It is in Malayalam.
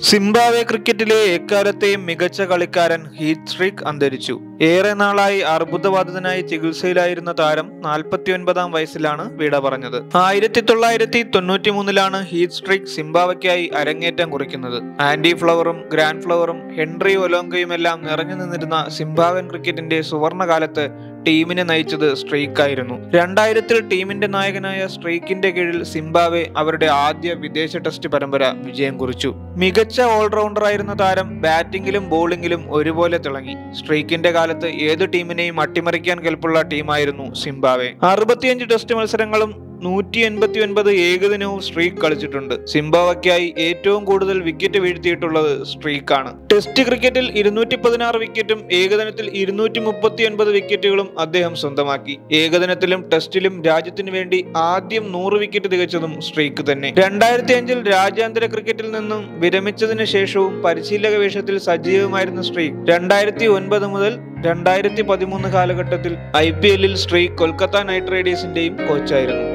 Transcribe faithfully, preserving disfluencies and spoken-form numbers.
സിംബാബ്വെ ക്രിക്കറ്റിലെ എക്കാലത്തെയും മികച്ച കളിക്കാരൻ ഹീത്ത് സ്ട്രീക്ക് അന്തരിച്ചു. ഏറെ നാളായി അർബുദബാധിതനായി ചികിത്സയിലായിരുന്ന താരം നാൽപ്പത്തി ഒൻപതാം വയസ്സിലാണ് വിട പറഞ്ഞത്. ആയിരത്തി തൊള്ളായിരത്തി തൊണ്ണൂറ്റി മൂന്നിലാണ് ഹീത്ത് സ്ട്രീക്ക് സിംബാബ്വെക്കായി അരങ്ങേറ്റം കുറിക്കുന്നത്. ആൻഡി ഫ്ലവറും ഗ്രാൻഡ് ഫ്ലവറും ഹെൻറി ഒലോങ്കയുമെല്ലാം നിറഞ്ഞു നിന്നിരുന്ന സിംബാബ്വൻ ക്രിക്കറ്റിന്റെ സുവർണകാലത്ത് ടീമിനെ നയിച്ചത് സ്ട്രീക്കായിരുന്നു. രണ്ടായിരത്തിൽ ടീമിന്റെ നായകനായ സ്ട്രീക്കിന്റെ കീഴിൽ സിംബാബ്വെ അവരുടെ ആദ്യ വിദേശ ടെസ്റ്റ് പരമ്പര വിജയം കുറിച്ചു. മികച്ച ഓൾറൗണ്ടറായിരുന്ന താരം ബാറ്റിംഗിലും ബോളിംഗിലും ഒരുപോലെ തിളങ്ങി. സ്ട്രീക്കിന്റെ കാലത്ത് ഏത് ടീമിനെയും അട്ടിമറിക്കാൻ കെൽപ്പുള്ള ടീമായിരുന്നു സിംബാബ്വെ. അറുപത്തിയഞ്ച് ടെസ്റ്റ് മത്സരങ്ങളും നൂറ്റി എൺപത്തി ഒൻപത് ഏകദിനവും സ്ട്രീക്ക് കളിച്ചിട്ടുണ്ട്. സിംബാബ്വെക്കായി ഏറ്റവും കൂടുതൽ വിക്കറ്റ് വീഴ്ത്തിയിട്ടുള്ളത് സ്ട്രീക്കാണ്. ടെസ്റ്റ് ക്രിക്കറ്റിൽ ഇരുന്നൂറ്റി പതിനാറ് വിക്കറ്റും ഏകദിനത്തിൽ ഇരുന്നൂറ്റി മുപ്പത്തി ഒൻപത് വിക്കറ്റുകളും അദ്ദേഹം സ്വന്തമാക്കി. ഏകദിനത്തിലും ടെസ്റ്റിലും രാജ്യത്തിനു വേണ്ടി ആദ്യം നൂറ് വിക്കറ്റ് തികച്ചതും സ്ട്രീക്ക് തന്നെ. രണ്ടായിരത്തി അഞ്ചിൽ രാജ്യാന്തര ക്രിക്കറ്റിൽ നിന്നും വിരമിച്ചതിന് ശേഷവും പരിശീലക വേഷത്തിൽ സജീവമായിരുന്ന സ്ട്രീക്ക് രണ്ടായിരത്തി ഒൻപത് മുതൽ രണ്ടായിരത്തി പതിമൂന്ന് കാലഘട്ടത്തിൽ ഐ പി എല്ലിൽ സ്ട്രീക്ക് കൊൽക്കത്ത നൈറ്റ് റൈഡേഴ്സിന്റെയും കോച്ചായിരുന്നു.